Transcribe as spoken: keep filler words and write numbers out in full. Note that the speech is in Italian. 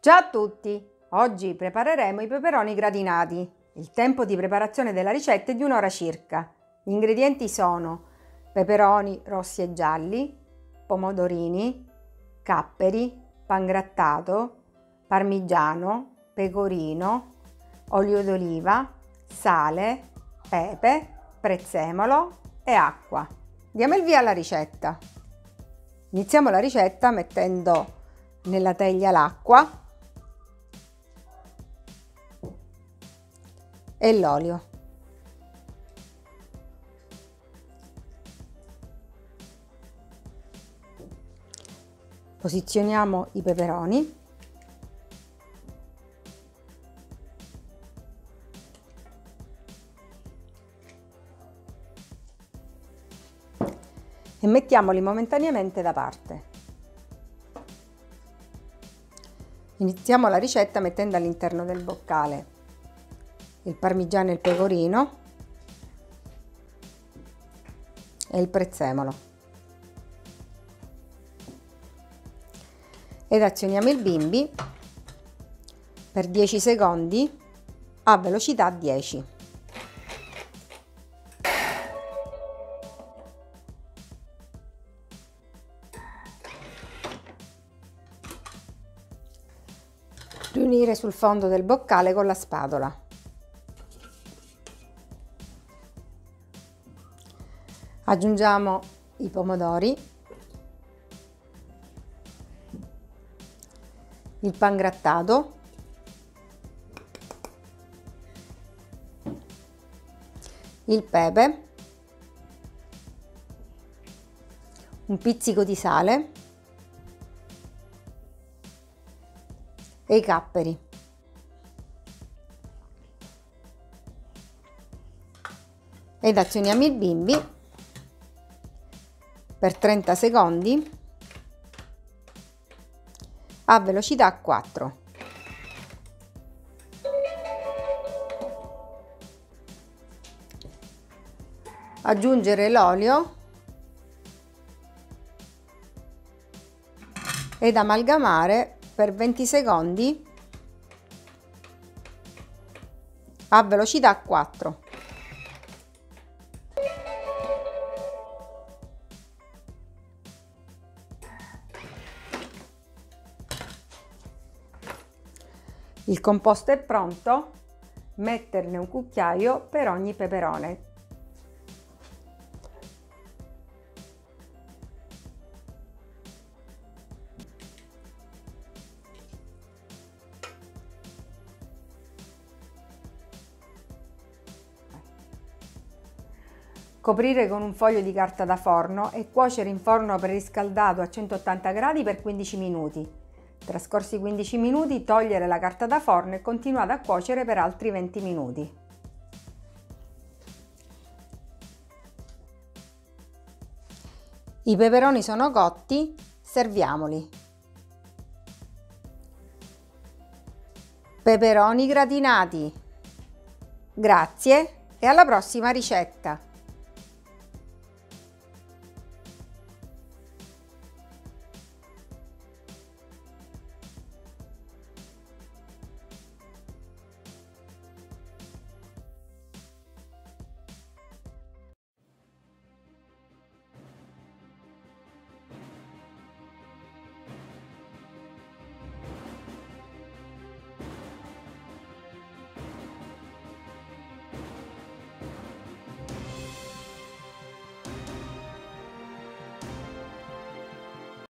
Ciao a tutti! Oggi prepareremo i peperoni gratinati. Il tempo di preparazione della ricetta è di un'ora circa. Gli ingredienti sono peperoni rossi e gialli, pomodorini, capperi, pangrattato, parmigiano, pecorino, olio d'oliva, sale, pepe, prezzemolo e acqua. Diamo il via alla ricetta. Iniziamo la ricetta mettendo nella teglia l'acqua e l'olio. Posizioniamo i peperoni e mettiamoli momentaneamente da parte. Iniziamo la ricetta mettendo all'interno del boccale il parmigiano e il pecorino e il prezzemolo ed azioniamo il bimbi per dieci secondi a velocità dieci. Riunire sul fondo del boccale con la spatola. Aggiungiamo i pomodori, il pangrattato, il pepe, un pizzico di sale e i capperi. Ed azioniamo il bimbi per trenta secondi a velocità quattro. Aggiungere l'olio ed amalgamare per venti secondi a velocità quattro. Il composto è pronto, metterne un cucchiaio per ogni peperone. Coprire con un foglio di carta da forno e cuocere in forno preriscaldato a centottanta gradi per quindici minuti. Trascorsi quindici minuti, togliere la carta da forno e continuare a cuocere per altri venti minuti. I peperoni sono cotti, serviamoli. Peperoni gratinati. Grazie e alla prossima ricetta!